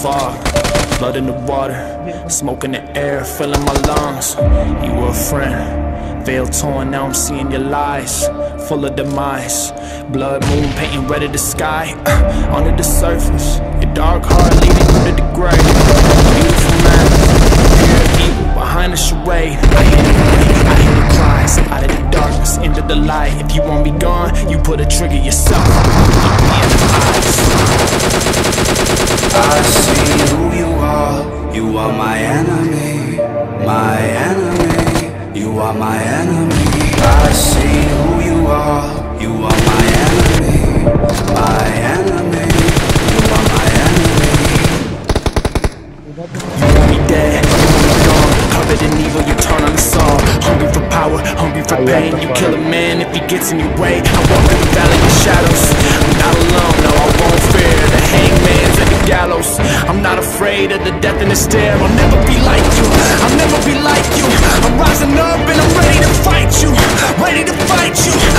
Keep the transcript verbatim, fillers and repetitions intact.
fog, blood in the water, smoke in the air, filling my lungs. You were a friend, veil torn, now I'm seeing your lies, full of demise. Blood moon painting red of the sky, uh, under the surface, your dark heart leading you to the grave. Beautiful man, pure evil behind the charade. I hear the rain, I hear the cries, out of the darkness, into the light. If you want me gone, you put a trigger yourself. Look me in the eyes. I see who you are. You are my enemy, my enemy. You are my enemy. I see who you are. You are my enemy, my enemy. You are my enemy. You want me dead, you want me gone, covered in evil, you turn on us all. Hungry for power, hungry for pain. You kill a man if he gets in your way. I walk in the valley of shadows. I'm not alone, no, I won't fear the hangman's and the gallows. I'm not afraid of the death and the stare. I'll never be like you, I'll never be like you. I'm rising up and I'm ready to fight you, ready to fight you.